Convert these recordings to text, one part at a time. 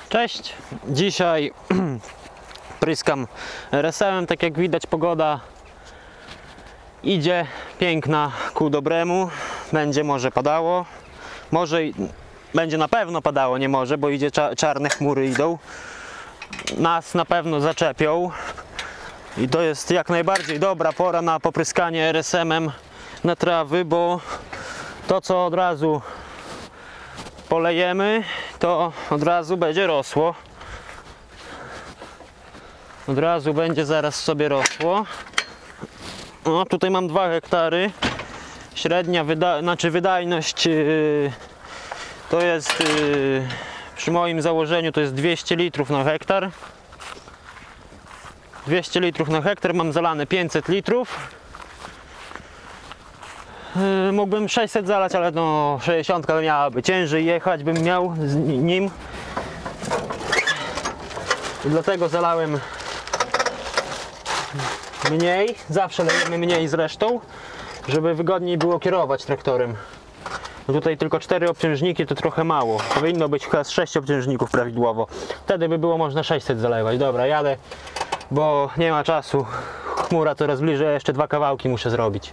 Cześć! Dzisiaj pryskam RSM-em. Tak jak widać, pogoda idzie piękna ku dobremu. Będzie może padało, będzie na pewno padało, nie może, bo idzie czarne chmury idą. Nas na pewno zaczepią i to jest jak najbardziej dobra pora na popryskanie RSM-em na trawy, bo to, co od razu polejemy, to od razu będzie rosło. Od razu będzie zaraz sobie rosło. No, tutaj mam 2 hektary. Średnia wydajność to jest przy moim założeniu to jest 200 litrów na hektar. 200 litrów na hektar, mam zalane 500 litrów. Mógłbym 600 zalać, ale no 60 miałaby ciężej jechać, bym miał z nim. I dlatego zalałem mniej, zawsze lejemy mniej zresztą, żeby wygodniej było kierować traktorem. Bo tutaj tylko 4 obciążniki to trochę mało, powinno być chyba 6 obciążników prawidłowo. Wtedy by było można 600 zalewać. Dobra, jadę, bo nie ma czasu. Chmura coraz bliżej, jeszcze 2 kawałki muszę zrobić.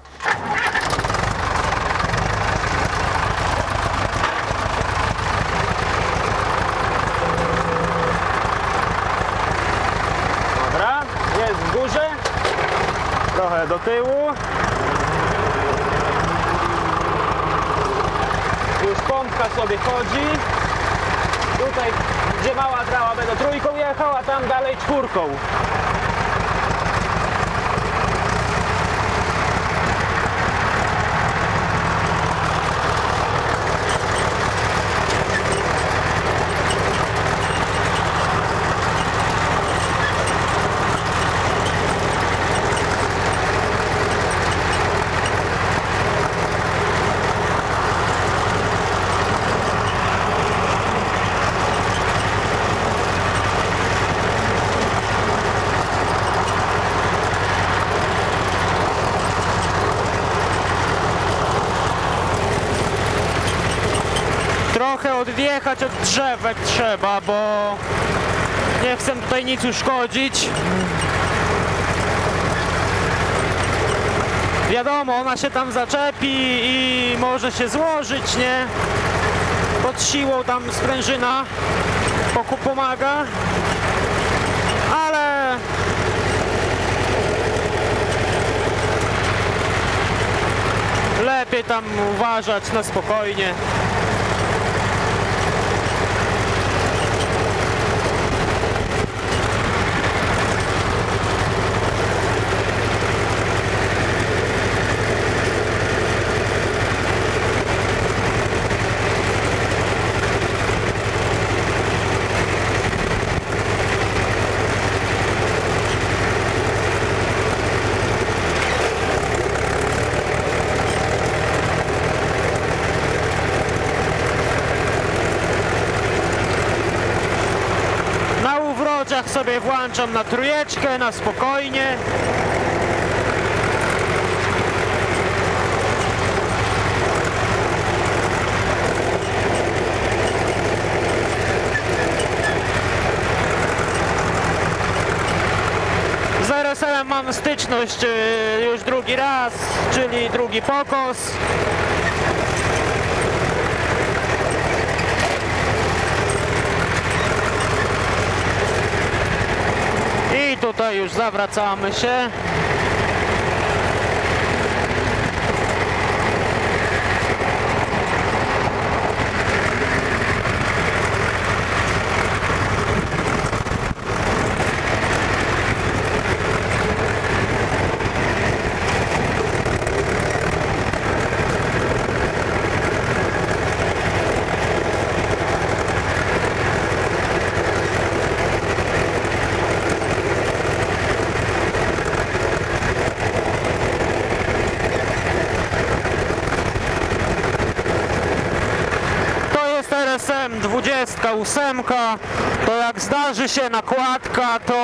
W górze, trochę do tyłu. Już pompka sobie chodzi. Tutaj, gdzie mała trawa, będę 3 jechał, a tam dalej 4. Trochę odjechać od drzewek trzeba, bo nie chcę tutaj nic uszkodzić. Wiadomo, ona się tam zaczepi i może się złożyć, nie? Pod siłą tam sprężyna pomaga, ale lepiej tam uważać na spokojnie. Sobie włączam na 3, na spokojnie. Z RSM mam styczność już drugi raz, czyli drugi pokos. I tutaj już zawracamy się. RSM 28, to jak zdarzy się nakładka, to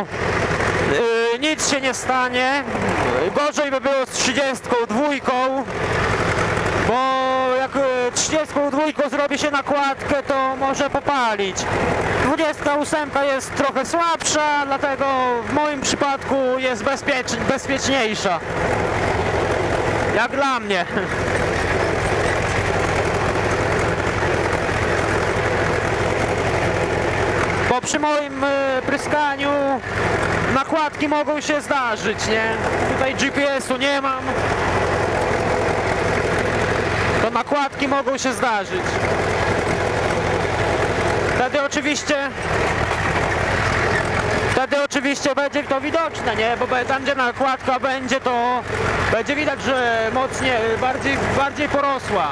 nic się nie stanie. Gorzej by było z 32, bo jak 32 zrobi się nakładkę, to może popalić. 28 jest trochę słabsza, dlatego w moim przypadku jest bezpieczniejsza. Jak dla mnie. Bo przy moim pryskaniu nakładki mogą się zdarzyć, nie? Tutaj GPS-u nie mam. To nakładki mogą się zdarzyć. Wtedy oczywiście będzie to widoczne, nie? Bo tam, gdzie nakładka będzie, to będzie widać, że mocniej, bardziej porosła.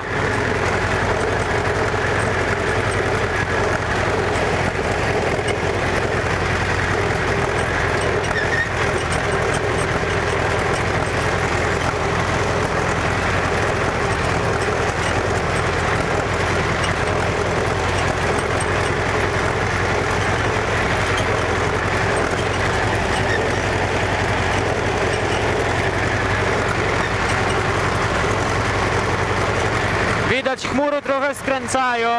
Widać, chmury trochę skręcają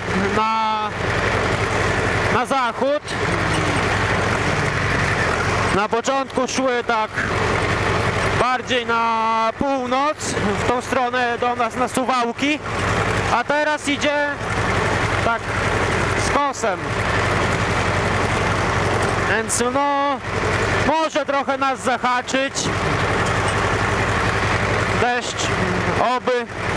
na zachód. Na początku szły tak bardziej na północ, w tą stronę do nas na Suwałki, a teraz idzie tak z kosem. Więc no, może trochę nas zahaczyć. Deszcz, oby.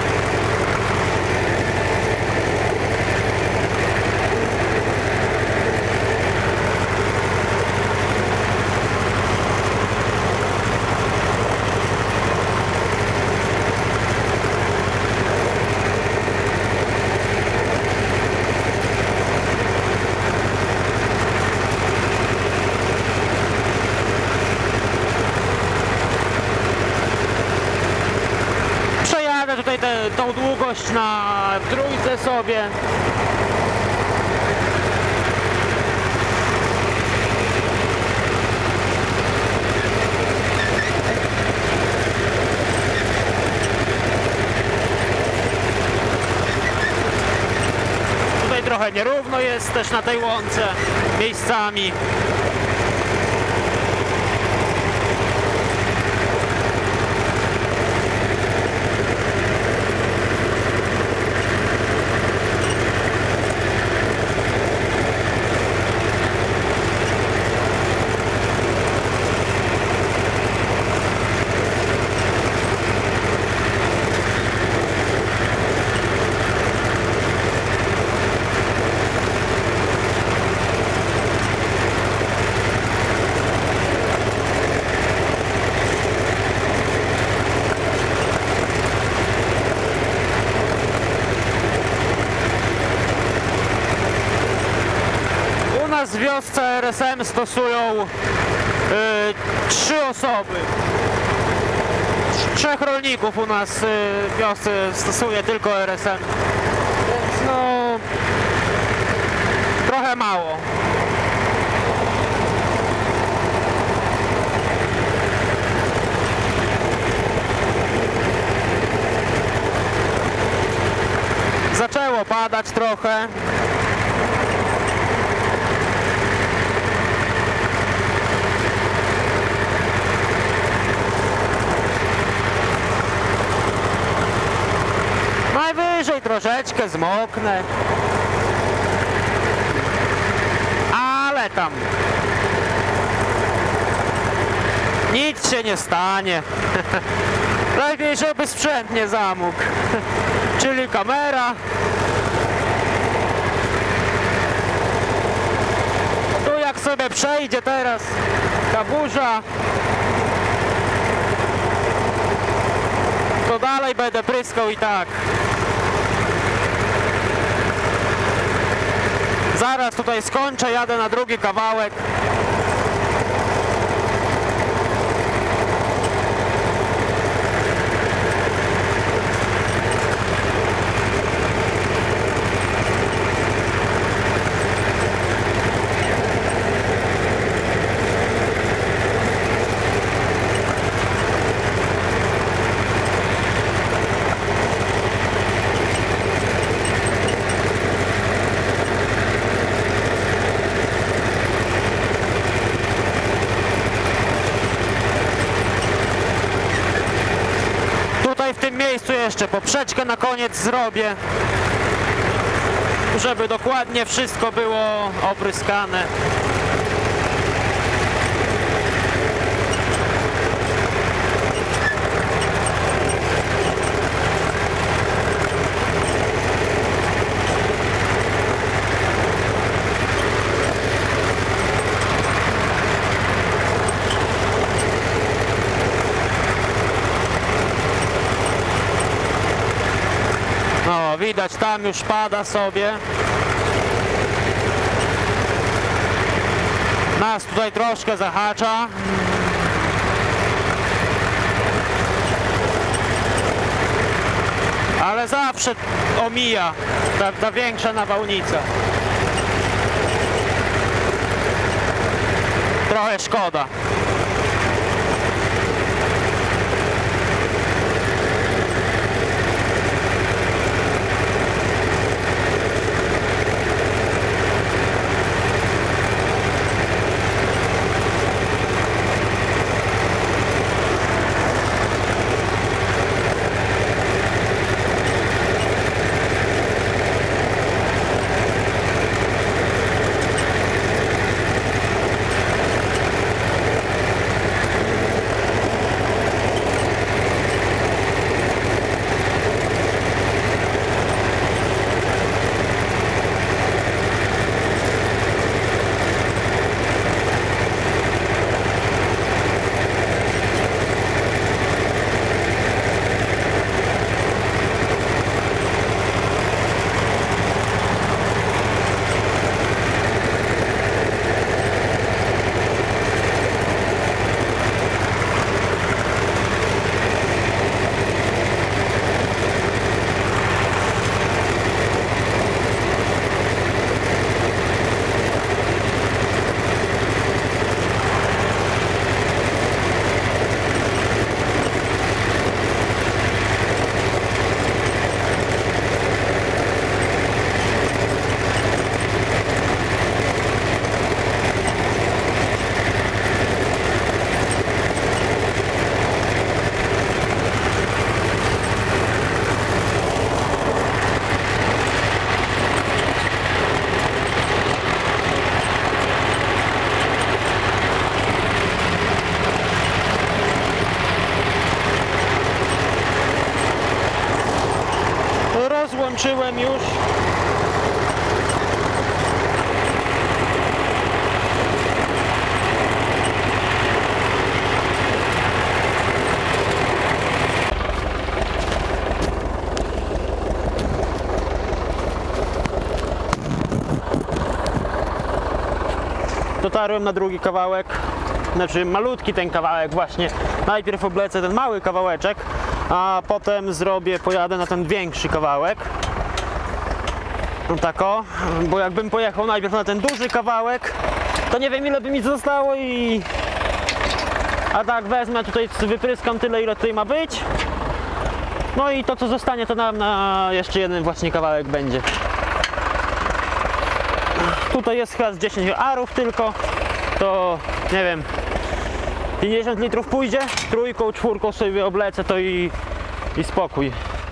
Tutaj tą długość na trójce sobie. Tutaj trochę nierówno jest też na tej łące miejscami. W wiosce RSM stosują 3 osoby. 3 rolników u nas w wiosce stosuje tylko RSM. Więc no trochę mało. Zaczęło padać trochę. Najwyżej troszeczkę zmoknę. Ale tam nic się nie stanie. Lepiej, żeby sprzęt nie zamógł. Czyli kamera. Tu jak sobie przejdzie teraz ta burza, to dalej będę pryskał i tak. Zaraz tutaj skończę, jadę na drugi kawałek. jeszcze poprzeczkę na koniec zrobię, żeby dokładnie wszystko było opryskane. No, widać, tam już pada sobie. Nas tutaj troszkę zahacza. Ale zawsze omija ta większa nawałnica. Trochę szkoda. Rozłączyłem już. Dotarłem na drugi kawałek, znaczy malutki ten kawałek właśnie. Najpierw oblecę ten mały kawałeczek, a potem pojadę na ten większy kawałek. No tak o, bo jakbym pojechał najpierw na ten duży kawałek, to nie wiem ile by mi zostało a tak wezmę tutaj, wypryskam tyle ile tutaj ma być. No i to co zostanie to nam na jeszcze jeden właśnie kawałek będzie. Tutaj jest chyba z 10 arów tylko, to nie wiem, 50 litrów pójdzie, trójką, czwórką sobie oblecę to i spokój.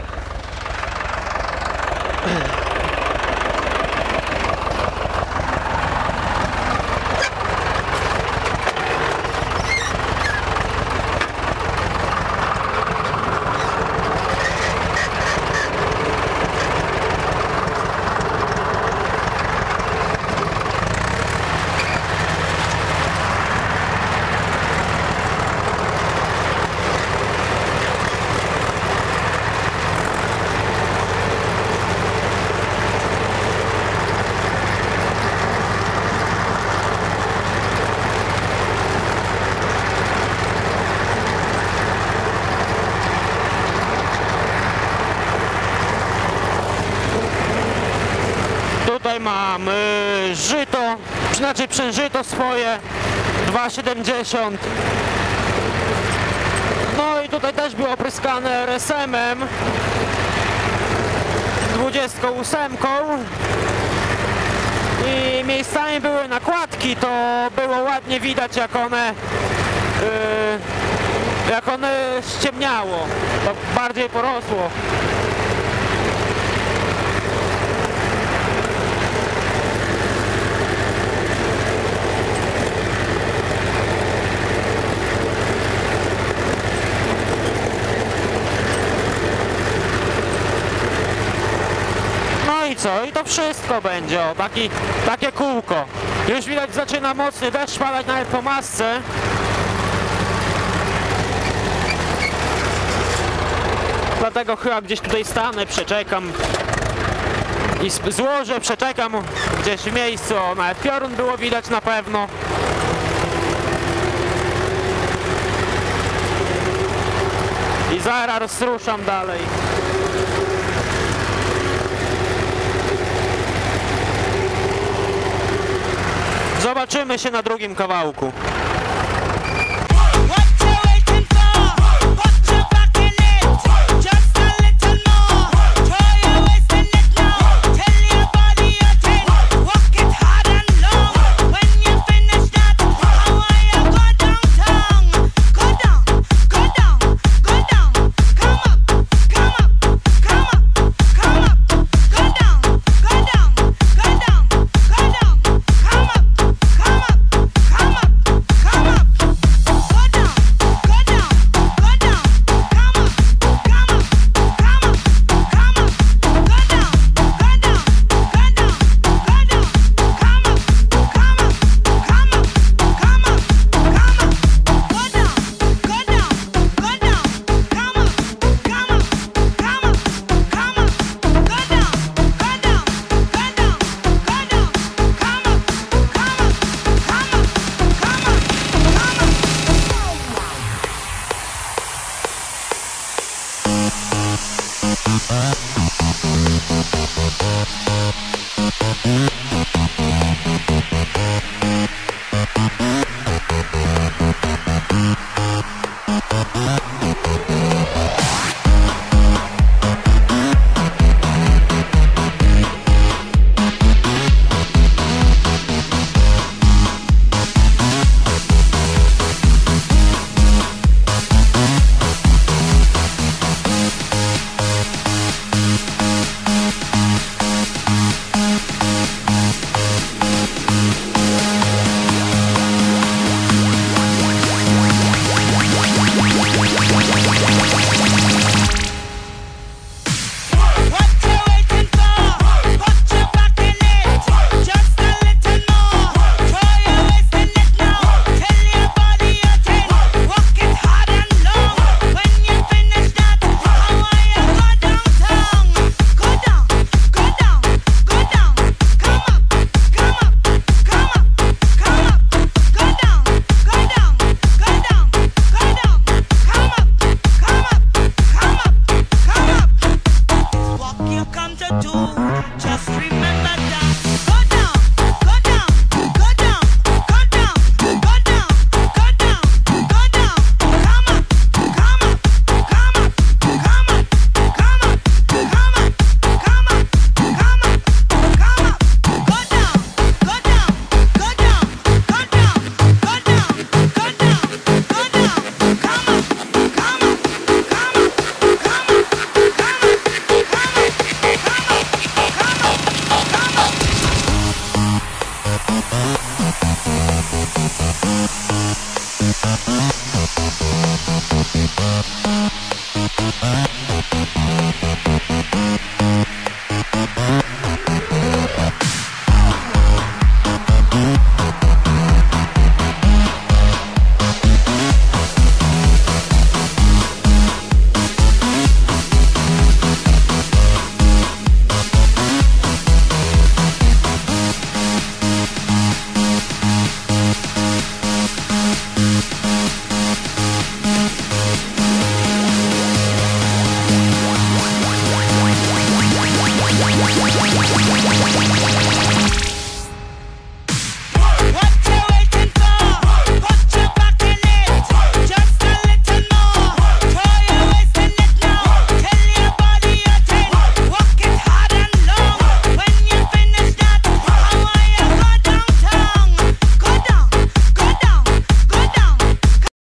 Tutaj mam żyto, znaczy przężyto swoje 2,70. No i tutaj też było opryskane RSM-em 28. I miejscami były nakładki, to było ładnie widać jak one jak one ściemniało, to bardziej porosło. No i co? I to wszystko będzie, o, takie kółko. Już widać, zaczyna mocny deszcz padać nawet po masce. Dlatego chyba gdzieś tutaj stanę, przeczekam i złożę, przeczekam gdzieś w miejscu, o, nawet piorun było widać na pewno. I zaraz rozruszam dalej. Zobaczymy się na drugim kawałku.